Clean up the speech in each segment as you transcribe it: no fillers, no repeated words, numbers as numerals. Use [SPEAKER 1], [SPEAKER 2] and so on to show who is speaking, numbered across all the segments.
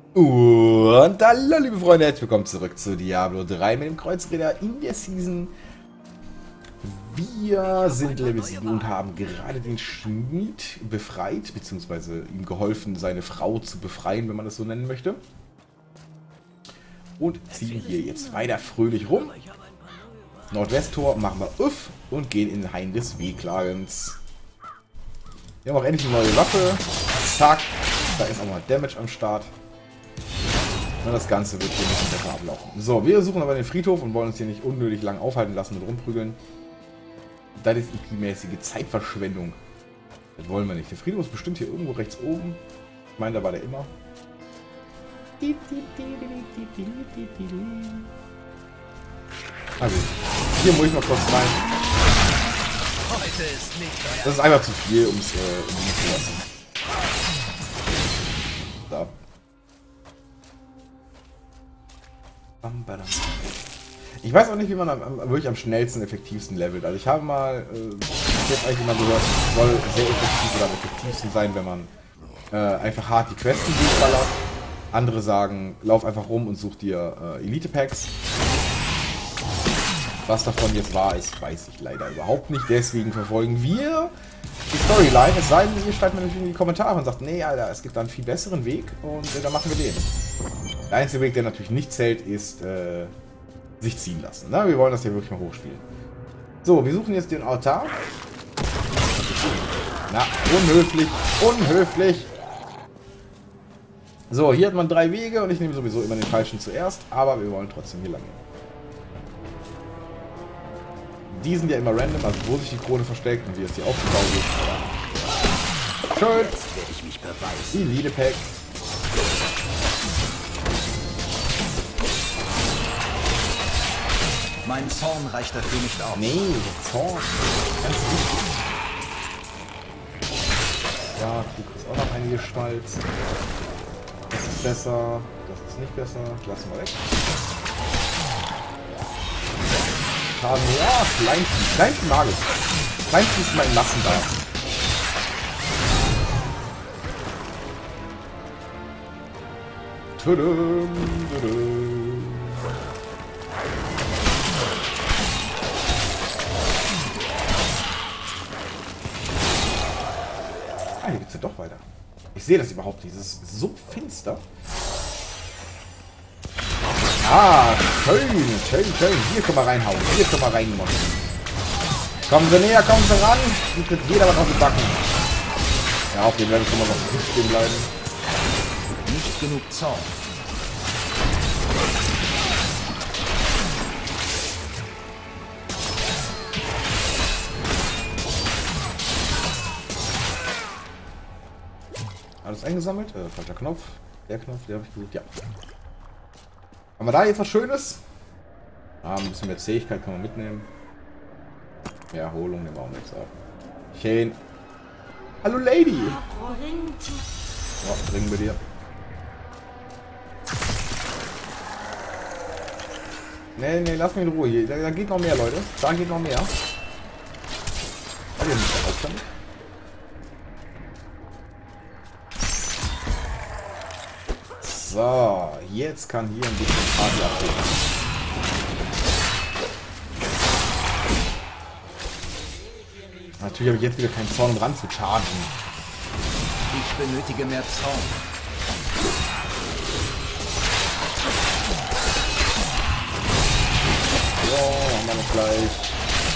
[SPEAKER 1] Und hallo liebe Freunde, herzlich willkommen zurück zu Diablo 3 mit dem Kreuzritter in der Season. Wir sind Level 7 und haben gerade den Schmied befreit, beziehungsweise ihm geholfen, seine Frau zu befreien, wenn man das so nennen möchte. Und ziehen hier jetzt weiter fröhlich rum. Nordwesttor machen wir uff und gehen in den Hain des Wehklagens. Wir haben auch endlich eine neue Waffe. Zack, da ist auch mal Damage am Start. Und das Ganze wird hier ein bisschen besser ablaufen. So, wir suchen aber den Friedhof und wollen uns hier nicht unnötig lang aufhalten lassen und rumprügeln. Das ist EP-mäßige Zeitverschwendung. Das wollen wir nicht. Der Friedhof ist bestimmt hier irgendwo rechts oben. Ich meine, da war der immer. Also, hier muss ich mal kurz rein. Das ist einfach zu viel, um es zu lassen. So. Ich weiß auch nicht, wie man wirklich am schnellsten, effektivsten levelt. Also ich habe mal, ich habe eigentlich immer gehört, es soll sehr effektiv oder am effektivsten sein, wenn man einfach hart die Questen durchballert. Andere sagen, lauf einfach rum und such dir Elite-Packs. Was davon jetzt wahr ist, weiß ich leider überhaupt nicht. Deswegen verfolgen wir die Storyline. Es sei denn, ihr schreibt mir natürlich in die Kommentare und sagt, nee, Alter, es gibt da einen viel besseren Weg und dann machen wir den. Der einzige Weg, der natürlich nicht zählt, ist sich ziehen lassen. Na, wir wollen das hier wirklich mal hochspielen. So, wir suchen jetzt den Altar. Na, unhöflich, unhöflich. So, hier hat man 3 Wege und ich nehme sowieso immer den falschen zuerst, aber wir wollen trotzdem hier lang gehen. Die sind ja immer random, also wo sich die Krone versteckt und wie es hier aufgebaut wird. Schön. Elite-Pack.
[SPEAKER 2] Mein Zorn reicht dafür nicht aus.
[SPEAKER 1] Nee, der Zorn. Ganz wichtig. Ja, du kriegst auch noch einige Schmalz. Das ist besser. Das ist nicht besser. Lassen wir weg. Schaden, ja, Kleinsten. Kleinsten mag ich. Kleinsten ist mein Lassen da. Tudum, tudum. Ah, hier geht's ja doch weiter. Ich sehe das überhaupt nicht. Es ist so finster. Ah, schön, schön, schön. Hier können wir reinhauen. Hier können wir reinmachen. Kommen Sie näher, kommen Sie ran. Hier kriegt jeder was auf die Backen. Ja, auf dem Level können wir noch gut stehen bleiben.
[SPEAKER 2] Nicht genug Zorn.
[SPEAKER 1] Alles eingesammelt? Falscher Knopf. Der Knopf, der habe ich gut. Ja. Haben wir da jetzt was Schönes? Ah, ein bisschen mehr Zähigkeit kann man mitnehmen. Ja, Erholung nehmen wir auch nichts ab. Schön. Hallo Lady! Ja, bringen wir dir. Nee, nee, lass mich in Ruhe hier. Da geht noch mehr, Leute. Da geht noch mehr. Hat ihr nicht auf damit? So, jetzt kann hier ein bisschen Party abgehen. Natürlich habe ich jetzt wieder keinen Zorn, um ran zu chargen.
[SPEAKER 2] Ich benötige mehr Zorn.
[SPEAKER 1] So, haben wir noch gleich.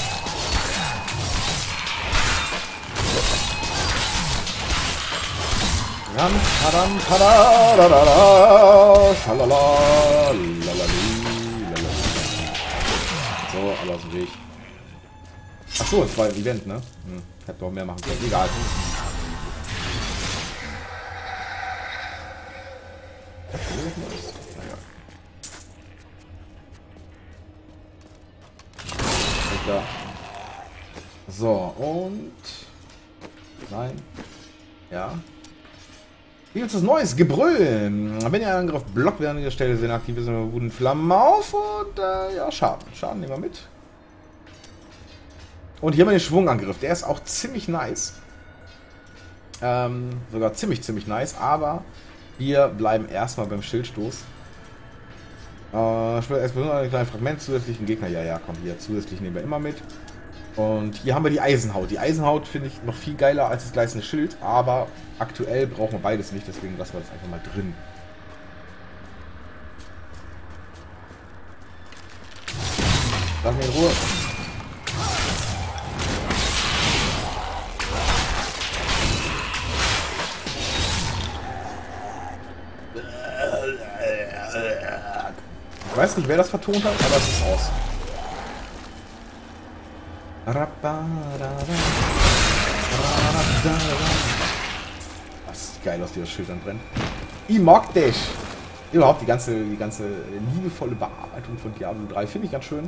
[SPEAKER 1] Ram, tadam, tada, da, da, da, schalala, lalali, lalali. So, alle aus dem Weg. Achso, es war ein Event, ne? Ich hätte doch mehr machen können. Egal. Naja. So, und... Nein. Ja. Hier gibt es was Neues, Gebrüll. Wenn ihr einen Angriff blockt, werden an der Stelle sehr aktiv ist, wurden Flammen auf und ja, Schaden. Schaden nehmen wir mit. Und hier haben wir den Schwungangriff. Der ist auch ziemlich nice. Sogar ziemlich nice, aber Wir bleiben erstmal beim Schildstoß. Explosion ein kleines Fragment, zusätzlichen Gegner. Ja, komm hier, zusätzlich nehmen wir immer mit. Und hier haben wir die Eisenhaut. Die Eisenhaut finde ich noch viel geiler als das gleißende Schild, aber aktuell brauchen wir beides nicht, deswegen lassen wir das einfach mal drin. Lass mich in Ruhe. Ich weiß nicht, wer das vertont hat, aber es ist aus. Das sieht geil aus, wie das Schild dann brennt. Ich mag dich! Überhaupt die ganze liebevolle Bearbeitung von Diablo 3 finde ich ganz schön.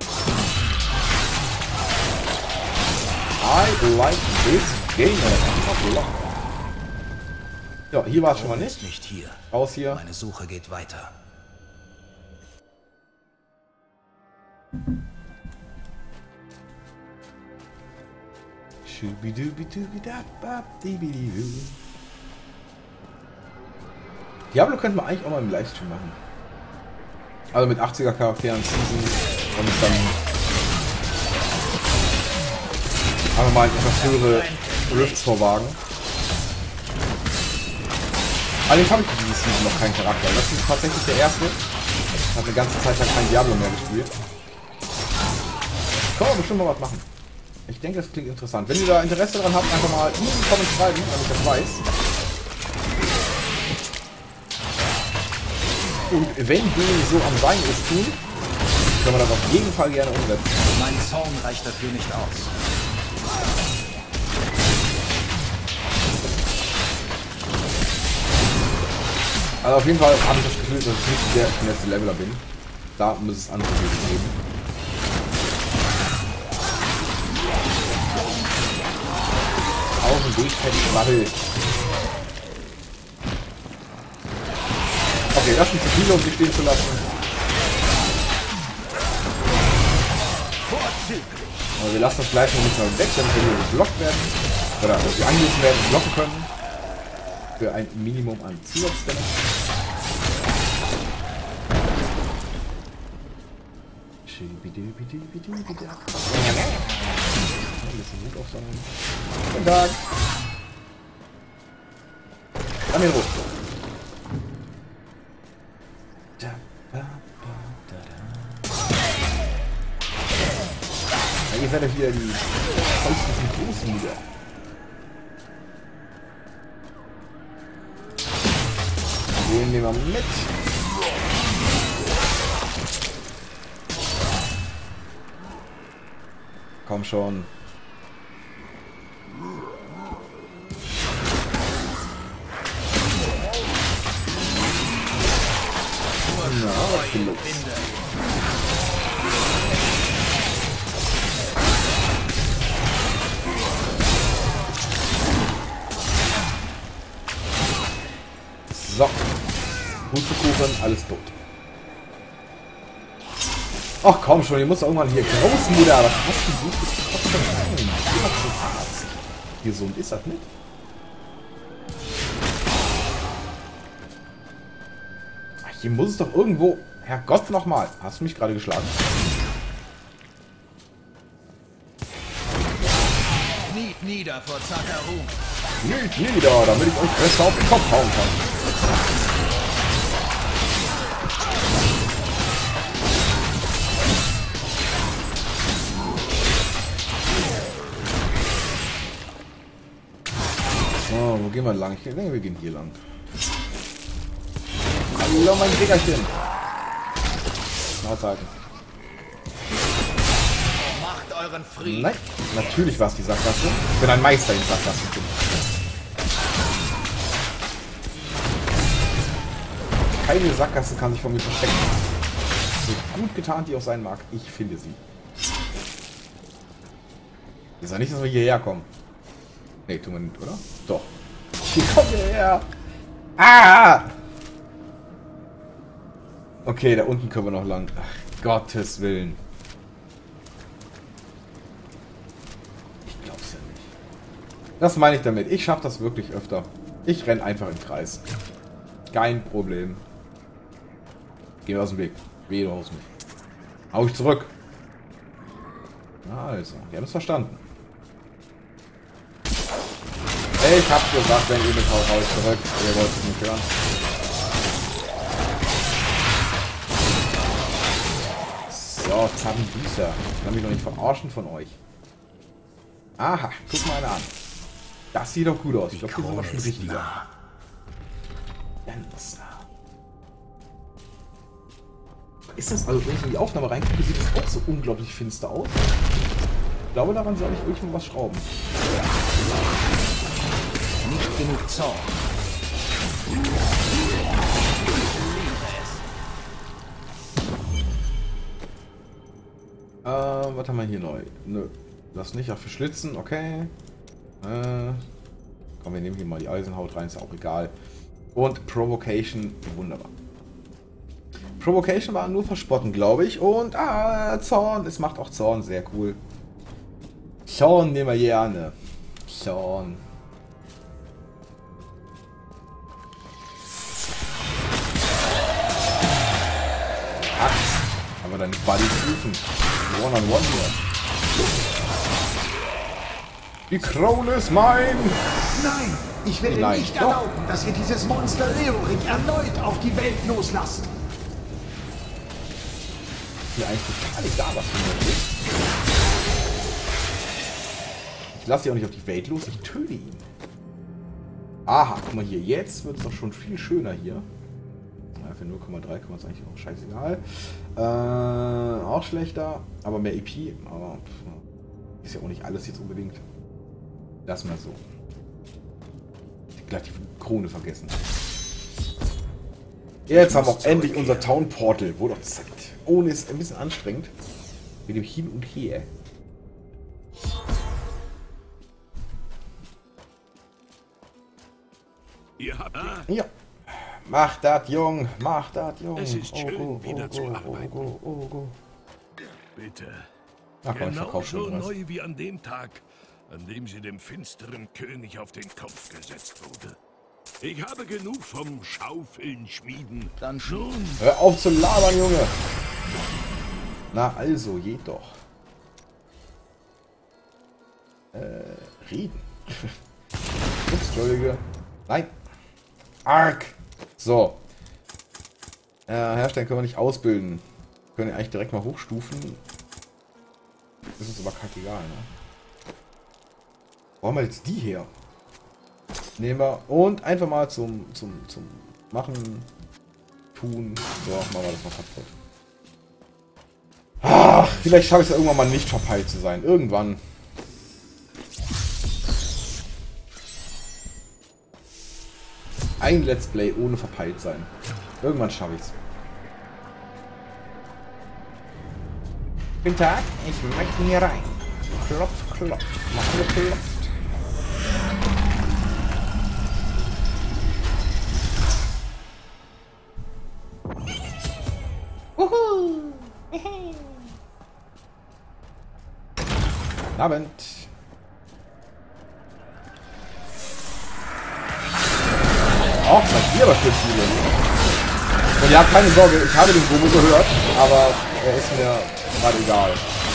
[SPEAKER 1] I like this game. Ja, hier war es schon mal nicht.
[SPEAKER 2] Hier.
[SPEAKER 1] Raus hier.
[SPEAKER 2] Meine Suche geht weiter.
[SPEAKER 1] Diablo könnte man eigentlich auch mal im Livestream machen. Also mit 80er Charakteren Season und dann einfach mal etwas höhere Rifts vorwagen. Allerdings habe ich für diese Season noch keinen Charakter. Das ist tatsächlich der erste. Ich habe eine ganze Zeit lang kein Diablo mehr gespielt. Kann man bestimmt mal was machen. Ich denke, das klingt interessant. Wenn ihr da Interesse daran habt, einfach mal in die Comments schreiben, damit ich das weiß. Und wenn dem so am Sein ist, tun, kann man das auf jeden Fall gerne umsetzen.
[SPEAKER 2] Mein Zaun reicht dafür nicht aus.
[SPEAKER 1] Also auf jeden Fall habe ich das Gefühl, dass ich nicht der schnellste Leveler bin. Da muss es andere Wege geben. Auf dem Weg fett Schwabbel. Okay, das sind zu viele, um sie stehen zu lassen. Aber wir lassen das gleich noch nicht mal weg, damit wir hier geblockt werden. Oder dass wir angegriffen werden und blocken können. Für ein Minimum an Zusatzdamage. Guten Tag. Komm hier hoch. Ja, ihr seid ja hier die vollsten Großmüder. Den nehmen wir mit. Komm schon. Na, was geht los? So. Pustekuchen, alles tot. Ach komm schon, ihr müsst irgendwann hier Großmutter, was hast du so rein? Gesund ist das nicht? Ach, hier muss es doch irgendwo... Herrgott nochmal. Hast du mich gerade geschlagen?
[SPEAKER 2] Kniet nieder vor zarter Ruhm.
[SPEAKER 1] Kniet nieder, damit ich euch besser auf den Kopf hauen kann. So, wo gehen wir lang? Ich denke, wir gehen hier lang. Hallo, mein Diggerchen. Mahlzeiten.
[SPEAKER 2] Macht euren Frieden.
[SPEAKER 1] Nein, natürlich war es die Sackgasse. Ich bin ein Meister in Sackgassen. Keine Sackgasse kann sich von mir verstecken. So gut getan, die auch sein mag, ich finde sie. Ist ja nicht, dass wir hierher kommen. Ne, tun wir nicht, oder? Doch. Hier kommen wir her. Ah! Okay, da unten können wir noch lang. Ach, Gottes Willen. Ich glaub's ja nicht. Das meine ich damit. Ich schaffe das wirklich öfter. Ich renne einfach im Kreis. Kein Problem. Geh mir aus dem Weg. Weh, du haust mich. Hau ich zurück. Also, wir haben es verstanden. Ich hab gesagt, wenn ihr mit haut, hau ich zurück. Ihr wollt es nicht hören. So, Zappenbüßer. Ich kann mich noch nicht verarschen von euch. Aha, guck mal an. Das sieht doch gut aus. Ich glaube, das ist aber schon richtiger. Ganz nah. Ist das, also wenn ich in die Aufnahme reingucke, sieht das auch so unglaublich finster aus. Ich glaube, daran soll ich wirklich mal was schrauben.
[SPEAKER 2] Nicht genug Zorn.
[SPEAKER 1] Was haben wir hier neu? Nö, das nicht. Ach, für Schlitzen, okay. Komm, wir nehmen hier mal die Eisenhaut rein, ist auch egal. Und Provocation, wunderbar. Provocation war nur verspotten, glaube ich. Und, Zorn, es macht auch Zorn, sehr cool. Zorn nehmen wir gerne. Zorn. Aber dann Buddy prüfen. One-on-one hier. Die Krone ist mein!
[SPEAKER 3] Nein, ich werde
[SPEAKER 1] Nein,
[SPEAKER 3] nicht
[SPEAKER 1] doch.
[SPEAKER 3] erlauben, dass ihr dieses Monster Leorik erneut auf die Welt loslasst.
[SPEAKER 1] Mir eigentlich total egal, was du mir willst. Ich lasse sie auch nicht auf die Welt los, ich töte ihn. Aha, guck mal hier, jetzt wird es doch schon viel schöner hier. Ja, für 0,3 kann man es eigentlich auch scheißegal. Auch schlechter, aber mehr EP. Aber ist ja auch nicht alles jetzt unbedingt. Lass mal so. Gleich die Krone vergessen. Jetzt haben wir auch endlich unser Town Portal. Wo doch Zeit. Ohne ist ein bisschen anstrengend. Mit dem Hin und Her.
[SPEAKER 4] Ihr habt
[SPEAKER 1] Ja. Mach das, Jung. Mach das, Jung.
[SPEAKER 4] Es ist schön, wieder zu arbeiten.
[SPEAKER 1] Go.
[SPEAKER 4] bitte.
[SPEAKER 1] Ach, komm, ich
[SPEAKER 4] Genau
[SPEAKER 1] verkaufe
[SPEAKER 4] so
[SPEAKER 1] schon was.
[SPEAKER 4] neu wie an dem Tag, an dem sie dem finsteren König auf den Kopf gesetzt wurde. Ich habe genug vom Schaufeln schmieden.
[SPEAKER 2] Dann schon.
[SPEAKER 4] Nun,
[SPEAKER 1] Hör auf zu labern, Junge. Na also, geht doch. Reden. Ups, Entschuldige. Nein. Arg. So. Herstellen können wir nicht ausbilden. Können wir eigentlich direkt mal hochstufen. Das ist uns aber kackegal, ne? Wo haben wir jetzt die her? Nehmen wir und einfach mal zum Machen, tun. So, machen wir das mal kaputt. Ach, vielleicht schaffe ich es ja irgendwann mal nicht verpeilt zu sein. Irgendwann. Ein Let's Play ohne verpeilt sein. Irgendwann schaffe ich es. Guten Tag, ich möchte hier rein. Klopf, klopf. Machen wir klopft. Guten Abend. Auch seid ihr aber für viele. Und ja, keine Sorge, ich habe den Gomo gehört, aber er ist mir gerade egal.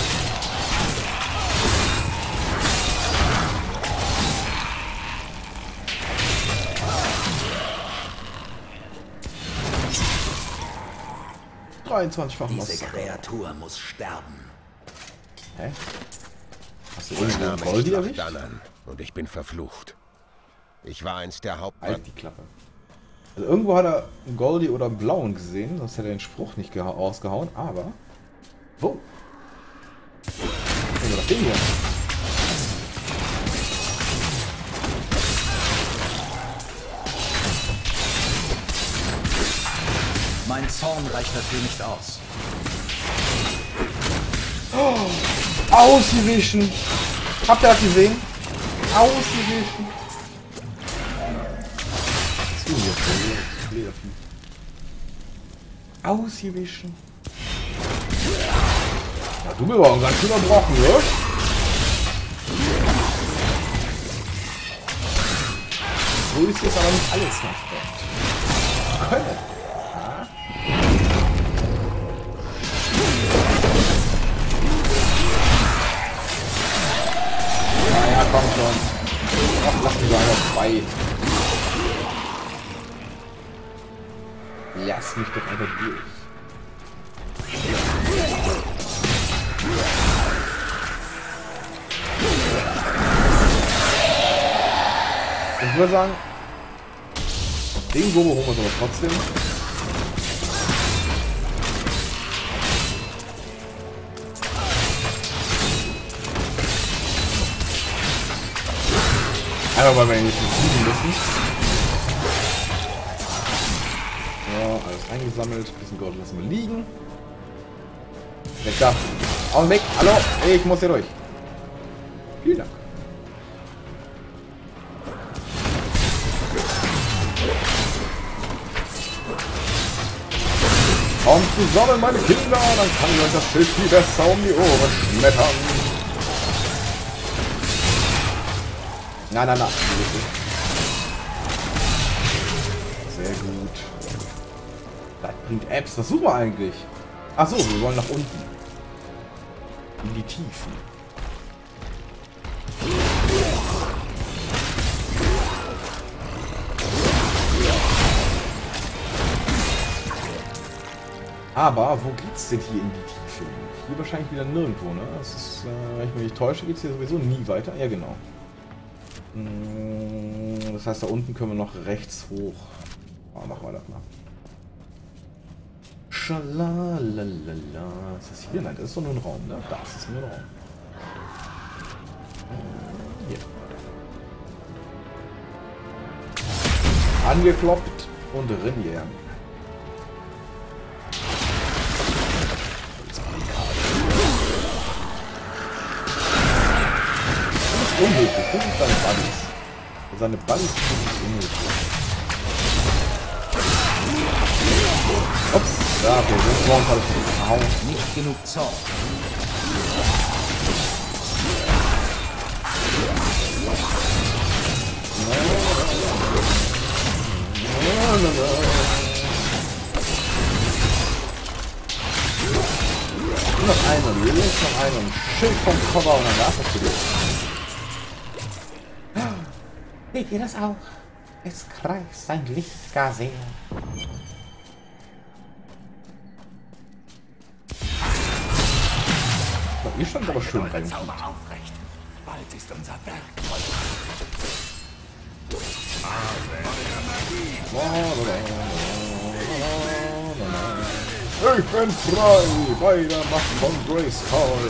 [SPEAKER 1] Fach
[SPEAKER 2] Diese Kreatur muss sterben.
[SPEAKER 1] Hä? Hast du
[SPEAKER 5] Mein
[SPEAKER 1] irgendwo einen
[SPEAKER 5] Name ist
[SPEAKER 1] Goldie erwischt?
[SPEAKER 5] Lachdanan und ich bin verflucht. Ich war einst der Hauptmann.
[SPEAKER 1] Halt die Klappe. Also irgendwo hat er einen Goldie oder einen blauen gesehen, sonst hätte er den Spruch nicht rausgehauen, aber... Wo? Was ist denn das Ding hier?
[SPEAKER 2] Mein Zorn reicht dafür nicht aus.
[SPEAKER 1] Oh, ausgewichen! Habt ihr das gesehen? Ausgewichen! Was ist denn hier? Ausgewichen! Ja, du bist aber ganz schön unterbrochen, ne? So ist jetzt aber nicht alles, mein Freund. können. Ja, komm schon. Ach, lass mich doch einfach frei. Lass mich doch einfach durch. Ich würde sagen, den Gobo holen wir aber trotzdem. Einfach weil wir ihn nicht besiegen müssen. So, alles eingesammelt. Ein bisschen Gold lassen wir liegen. Weg da. Augen weg. Hallo. Ich muss hier durch. Vielen Dank. Kommt zusammen, meine Kinder, dann kann ich euch das Schild viel besser um die Ohren schmettern. Na. Sehr gut. Das bringt Apps. Was suchen wir eigentlich? Achso, wir wollen nach unten. In die Tiefen. Aber wo geht's denn hier in die Tiefe? Hier wahrscheinlich wieder nirgendwo, ne? Das ist, wenn ich mich nicht täusche, geht's hier sowieso nie weiter. Ja, genau. Das heißt, da unten können wir noch rechts hoch. Oh, machen wir das mal. Schalalalala. Ist das hier? Nein, das ist doch nur ein Raum, ne? Das ist nur ein Raum. Hier. Angekloppt und Rinnieren. Unhöflich, das ist seine Buddies. Seine Buddies sind unhöflich. Ups, ja, okay, das war ein Fall.
[SPEAKER 2] Nicht genug Zorn.
[SPEAKER 1] Noch einen, links noch einen. Schild vom Cover und dann war's das für dich. Seht ihr das auch? Es kreist sein Licht gar sehr. Ihr stand aber schön rein.
[SPEAKER 4] Bald ist unser Werk
[SPEAKER 1] Ich bin frei bei der Macht von Grayskull.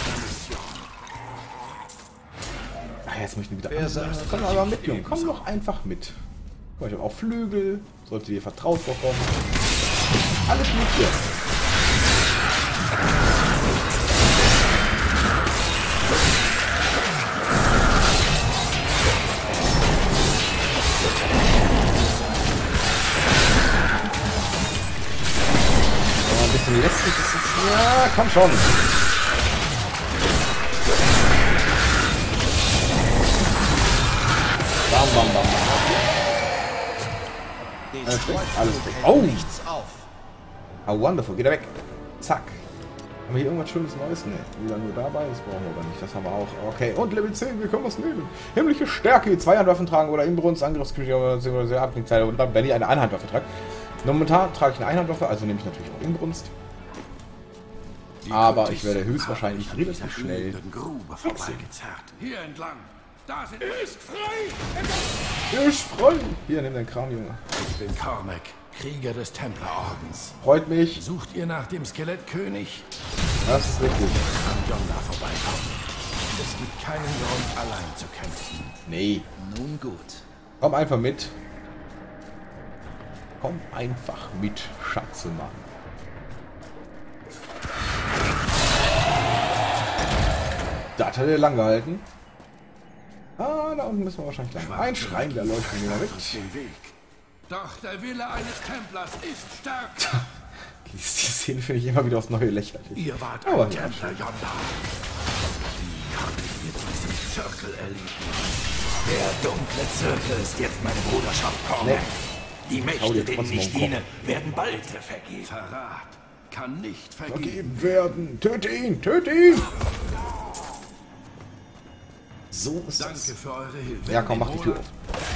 [SPEAKER 1] Ach, jetzt möchten wir wieder. Komm aber mit, Junge. Komm doch einfach mit. Guck mal, ich habe auch Flügel. Solltet ihr vertraut bekommen. Alles gut hier. Ein bisschen lästig ist es. Ja, komm schon. Bam, bam, bam. Alles weg. Alles weg. Oh! How wonderful. Geht er weg. Zack. Haben wir hier irgendwas Schönes Neues? Ne, wieder nur dabei. Das brauchen wir aber nicht. Das haben wir auch. Okay. Und Level 10. Wir können was nehmen. Himmlische Stärke. Zweihandwaffen tragen oder Inbrunst, Angriffsküche oder sehr Abklingzeit. Und dann, wenn ich eine Einhandwaffe trage. Momentan trage ich eine Einhandwaffe. Also nehme ich natürlich auch Inbrunst. Aber ich werde höchstwahrscheinlich relativ schnell wechseln.
[SPEAKER 4] Hier entlang. Da sind wir. Ist frei!
[SPEAKER 1] Ist frei! Hier, nimm dein Kram, Junge.
[SPEAKER 4] Ich bin Cormac, Krieger des Templerordens.
[SPEAKER 1] Freut mich.
[SPEAKER 4] Sucht ihr nach dem Skelettkönig?
[SPEAKER 1] Das ist richtig.
[SPEAKER 4] An Yonda vorbeikommen. Es gibt keinen Grund, allein zu kämpfen.
[SPEAKER 1] Nee.
[SPEAKER 2] Nun gut.
[SPEAKER 1] Komm einfach mit. Komm einfach mit, Schatzemann. Das hat er lang gehalten. Ah, da unten müssen wir wahrscheinlich lang. Ein Schrein, der leuchtet wieder weg.
[SPEAKER 4] Den Weg. Doch der Wille eines Templers ist stärker.
[SPEAKER 1] Die Szene finde ich immer wieder aufs Neue lächerlich.
[SPEAKER 4] Ihr wart
[SPEAKER 1] Aber
[SPEAKER 4] ein
[SPEAKER 1] ja.
[SPEAKER 4] Templer, Yonda. Wie habt ihr diesen Zirkel erlebt? Der dunkle Zirkel ist jetzt meine Bruderschaft, Cormac.
[SPEAKER 1] Nee.
[SPEAKER 4] Die
[SPEAKER 1] Hau
[SPEAKER 4] Mächte,
[SPEAKER 1] dir
[SPEAKER 4] denen
[SPEAKER 1] trotzdem
[SPEAKER 4] ich
[SPEAKER 1] auf den
[SPEAKER 4] diene, werden bald vergeben.
[SPEAKER 3] Verrat kann nicht vergeben.
[SPEAKER 1] Vergeben werden. Töte ihn, töte ihn. So ist
[SPEAKER 3] Danke
[SPEAKER 1] das.
[SPEAKER 3] für eure Hilfe.
[SPEAKER 1] Ja, komm, mach die Tür auf.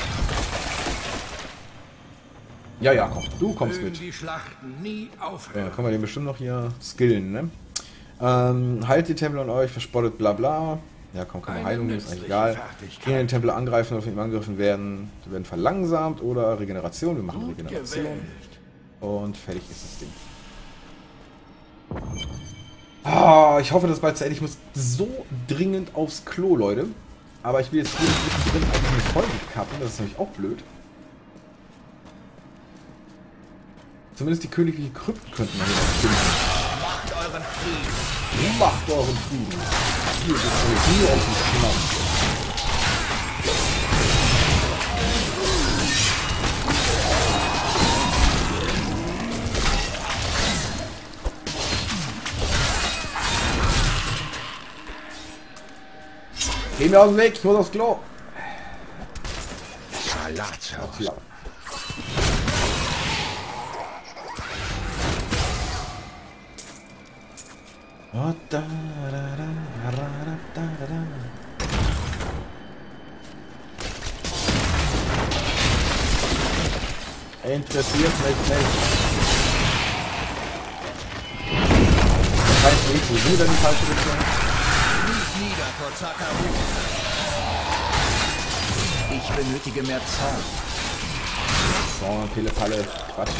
[SPEAKER 1] Ja, ja, komm, du kommst
[SPEAKER 3] Mögen
[SPEAKER 1] mit.
[SPEAKER 3] die Schlachten nie
[SPEAKER 1] Ja,
[SPEAKER 3] aufhören.
[SPEAKER 1] dann können wir den bestimmt noch hier skillen, ne? Heilt die Tempel an euch, verspottet bla bla. Ja, komm, kann man
[SPEAKER 3] Eine
[SPEAKER 1] Heilung, ist eigentlich
[SPEAKER 3] nützliche
[SPEAKER 1] egal.
[SPEAKER 3] Fertigkeit.
[SPEAKER 1] Gehen den Tempel angreifen oder von ihm angegriffen werden. Sie werden verlangsamt oder Regeneration. Wir machen Regeneration.
[SPEAKER 3] Gewählt.
[SPEAKER 1] Und fertig ist das Ding. Ah, ich hoffe, dass bald zu Ende. Ich muss so dringend aufs Klo, Leute. Aber ich will jetzt hier mittendrin einfach eine Folge cutten. Das ist nämlich auch blöd. Zumindest die königliche Krypten könnten wir hier noch finden.
[SPEAKER 2] Macht euren Frieden.
[SPEAKER 1] Macht euren Frieden. Hier geht's nämlich nur auf den Schnapp. Geh mir aus dem Weg, ich muss aufs Klo.
[SPEAKER 5] Salatshaus.
[SPEAKER 1] Ja. Oh, da, da, da, da, da, da. Interessiert mich nicht. Wahrscheinlich nicht so wieder die falsche Richtung.
[SPEAKER 2] Kniet nieder vor Zakaru. Ich benötige mehr Zorn.
[SPEAKER 1] So, Pille-Palle, Quatsch.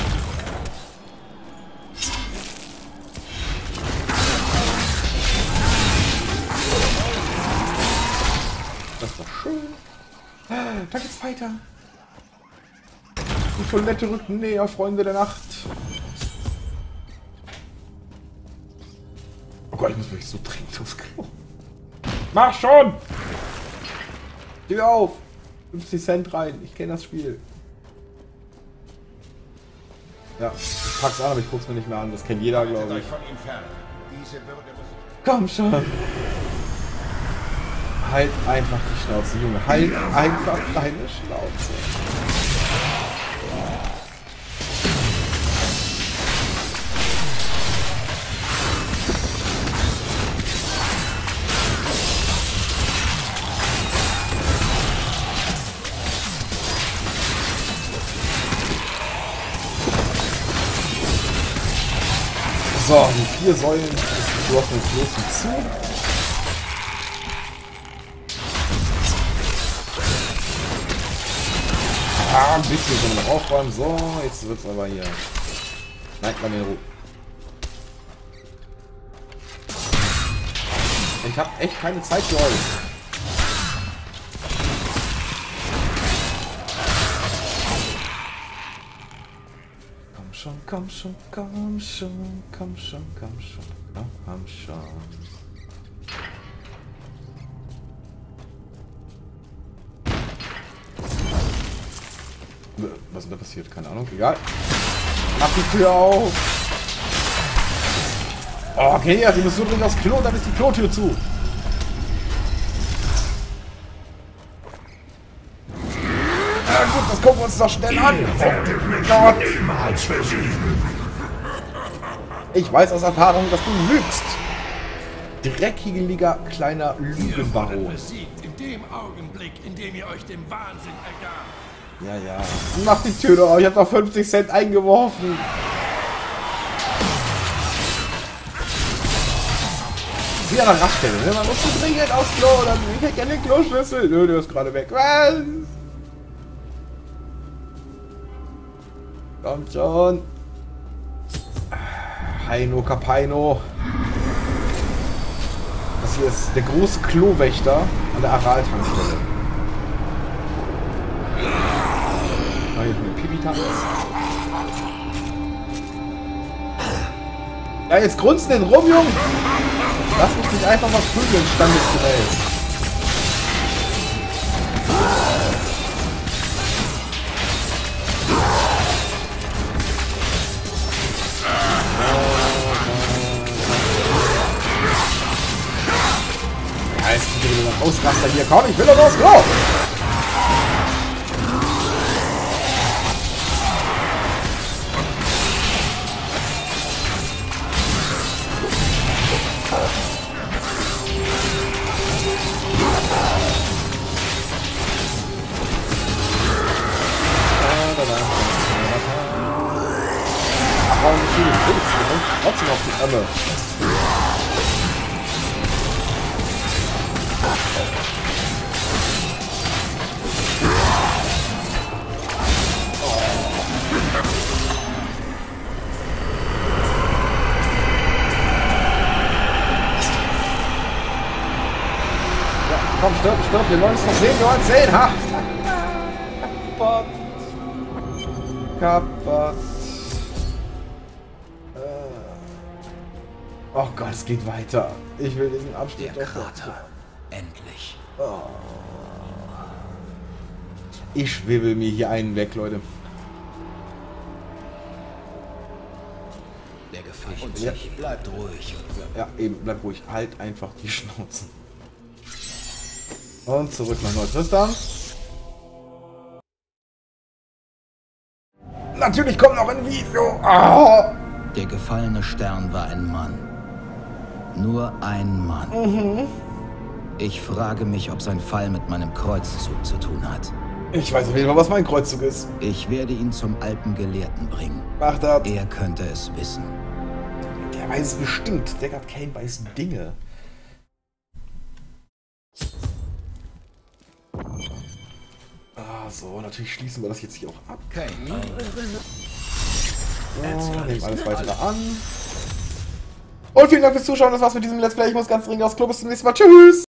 [SPEAKER 1] Das war schön. Da geht's weiter. Die Toilette rückt näher, Freunde der Nacht. Oh Gott, ich muss mich so dringend aufs Klo. Mach schon! Tür auf! 50 Cent rein, ich kenne das Spiel. Ja, ich pack's an, aber ich guck's mir nicht mehr an. Das kennt jeder, glaube ich. Komm schon! Halt einfach die Schnauze, Junge. Halt einfach deine Schnauze. So, die 4 Säulen des geschlossenen Klos sind zu. Ah, ein bisschen können wir noch aufräumen. So, jetzt wird's aber hier. Nein, komm in Ruhe. Ich habe echt keine Zeit für euch. Komm schon, komm schon, komm schon, komm schon, komm schon, komm schon. Was ist denn da passiert? Keine Ahnung, egal. Mach die Tür auf! Oh, okay, ja, die müssen so dringend aufs Klo, dann ist die Klotür zu. Ja gut, das gucken wir uns doch schnell an. Oh Gott. Ich weiß aus Erfahrung, dass du lügst. Dreckigeliger kleiner Lügenbaron.
[SPEAKER 3] Besiegt in dem Augenblick, in dem ihr euch dem Wahnsinn ergabt.
[SPEAKER 1] Ja, ja. Mach die Tür doch. Ich hab noch 50 Cent eingeworfen. Wie an der Raststelle, ne? Man muss so dringend aufs Klo, dann ich hätte gerne den Kloschlüssel. Nö, der ist gerade weg. Was? Kommt schon. Heino Capaino. Das hier ist der große Klowächter an der Aral-Tankstelle. Ah, hier ist ein Pipi-Tanz. Ja, jetzt grunzen den rum, Junge! Lass mich nicht einfach mal prügeln, standesgemäß. Ja, jetzt kommt wieder ein Ausraster hier. Komm, ich will doch raus, go! Frauen viele Tricks, die kommt trotzdem auf die Ärmel. Komm, stirb, wir wollen es noch sehen, wir wollen es sehen, ha! Kaputt. Oh Gott, es geht weiter. Ich will diesen Abschnitt
[SPEAKER 2] Der
[SPEAKER 1] doch
[SPEAKER 2] Krater. Endlich.
[SPEAKER 1] Ich schwibbel mir hier einen weg, Leute.
[SPEAKER 2] Der Gefangene bleibt ruhig.
[SPEAKER 1] Ja, eben, bleib ruhig. Halt einfach die Schnauze. Und zurück nach Nordtristan. Natürlich kommt noch ein Video. Ah!
[SPEAKER 2] Der gefallene Stern war ein Mann. Nur ein Mann. Ich frage mich, ob sein Fall mit meinem Kreuzzug zu tun hat.
[SPEAKER 1] Ich weiß auf jeden Fall, was mein Kreuzzug ist.
[SPEAKER 2] Ich werde ihn zum Alpengelehrten bringen.
[SPEAKER 1] Mach das.
[SPEAKER 2] Er könnte es wissen.
[SPEAKER 1] Der weiß es bestimmt. Der Gab Kane weiß Dinge. Ah, so, natürlich schließen wir das jetzt hier auch ab.
[SPEAKER 2] Kane.
[SPEAKER 1] So, nehmen alles weitere an. Und vielen Dank fürs Zuschauen. Das war's mit diesem Let's Play. Ich muss ganz dringend aufs Klo. Bis zum nächsten Mal. Tschüss.